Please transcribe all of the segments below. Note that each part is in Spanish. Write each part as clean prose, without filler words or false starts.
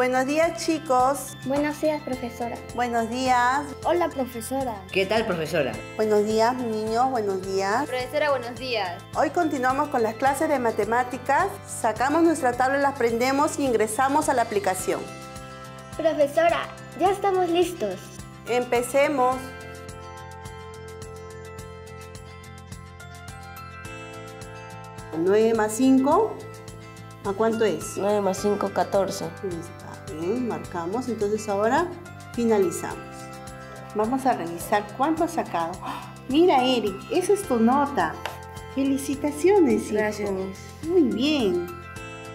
Buenos días, chicos. Buenos días, profesora. Buenos días. Hola, profesora. ¿Qué tal, profesora? Buenos días, niños. Buenos días. Profesora, buenos días. Hoy continuamos con las clases de matemáticas. Sacamos nuestra tabla, la prendemos y ingresamos a la aplicación. Profesora, ya estamos listos. Empecemos. ¿9 más 5? ¿A cuánto es? 9 más 5, 14. Está bien, marcamos. Entonces ahora finalizamos. Vamos a revisar cuánto has sacado. ¡Oh! Mira, Eric, esa es tu nota. Felicitaciones, hijo. Gracias, Miss. Muy bien.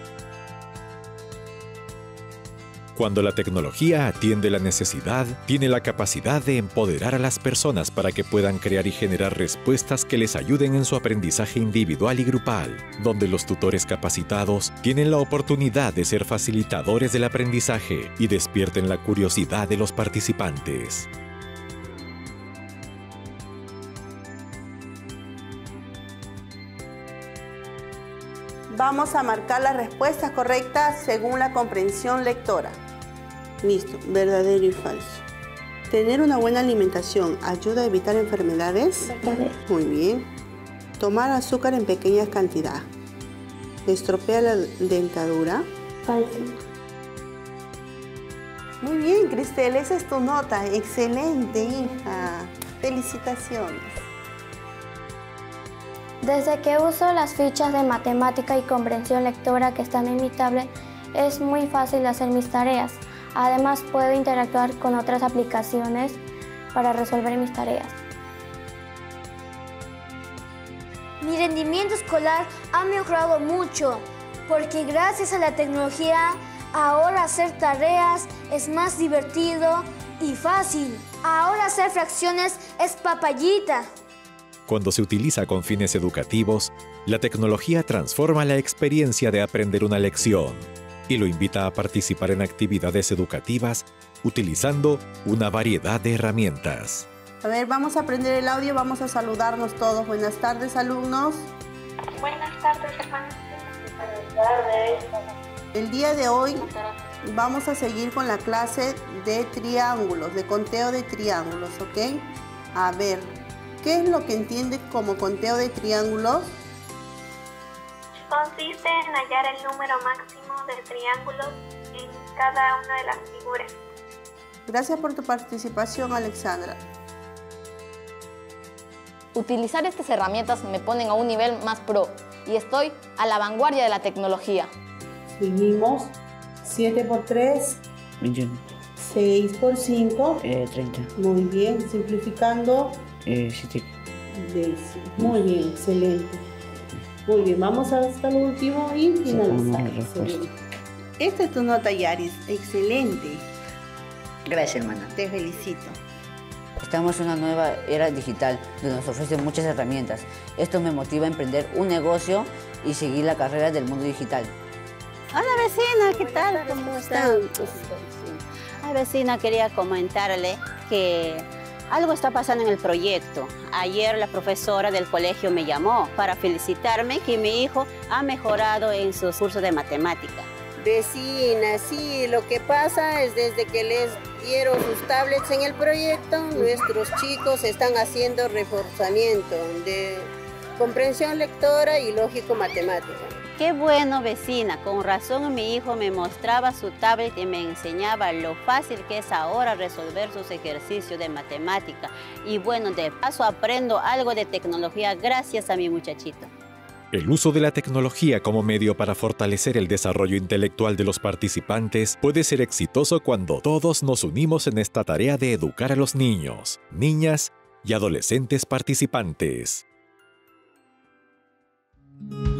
Cuando la tecnología atiende la necesidad, tiene la capacidad de empoderar a las personas para que puedan crear y generar respuestas que les ayuden en su aprendizaje individual y grupal, donde los tutores capacitados tienen la oportunidad de ser facilitadores del aprendizaje y despierten la curiosidad de los participantes. Vamos a marcar las respuestas correctas según la comprensión lectora. Listo, verdadero y falso. ¿Tener una buena alimentación ayuda a evitar enfermedades? Verdadero. Muy bien. Tomar azúcar en pequeñas cantidades estropea la dentadura. Falso. Muy bien, Cristel, esa es tu nota. Excelente, hija. Felicitaciones. Desde que uso las fichas de matemática y comprensión lectora que están en mi tablet, es muy fácil hacer mis tareas. Además, puedo interactuar con otras aplicaciones para resolver mis tareas. Mi rendimiento escolar ha mejorado mucho, porque gracias a la tecnología, ahora hacer tareas es más divertido y fácil. Ahora hacer fracciones es papayita. Cuando se utiliza con fines educativos, la tecnología transforma la experiencia de aprender una lección y lo invita a participar en actividades educativas utilizando una variedad de herramientas. A ver, vamos a aprender el audio, vamos a saludarnos todos. Buenas tardes, alumnos. Buenas tardes, hermanos. Buenas tardes. El día de hoy vamos a seguir con la clase de triángulos, de conteo de triángulos, ¿ok? A ver, ¿qué es lo que entiendes como conteo de triángulos? Consiste en hallar el número máximo de triángulos en cada una de las figuras. Gracias por tu participación, Alexandra. Utilizar estas herramientas me ponen a un nivel más pro y estoy a la vanguardia de la tecnología. Seguimos. 7 por 3. 21. 6 por 5. 30. Muy bien. Simplificando. 7. Décimo. Muy bien, excelente. Muy bien, vamos hasta el último y finalizar. Excelente. Esta es tu nota, Yaris. Excelente. Gracias, hermana. Te felicito. Estamos en una nueva era digital donde nos ofrecen muchas herramientas. Esto me motiva a emprender un negocio y seguir la carrera del mundo digital. Hola vecina, ¿qué tal? ¿Cómo están? Ay, vecina, quería comentarle que algo está pasando en el proyecto. Ayer la profesora del colegio me llamó para felicitarme que mi hijo ha mejorado en sus cursos de matemática. Vecina, sí, lo que pasa es desde que les dieron sus tablets en el proyecto, nuestros chicos están haciendo reforzamiento de comprensión lectora y lógico-matemática. Qué bueno, vecina. Con razón mi hijo me mostraba su tablet y me enseñaba lo fácil que es ahora resolver sus ejercicios de matemática. Y bueno, de paso aprendo algo de tecnología gracias a mi muchachito. El uso de la tecnología como medio para fortalecer el desarrollo intelectual de los participantes puede ser exitoso cuando todos nos unimos en esta tarea de educar a los niños, niñas y adolescentes participantes.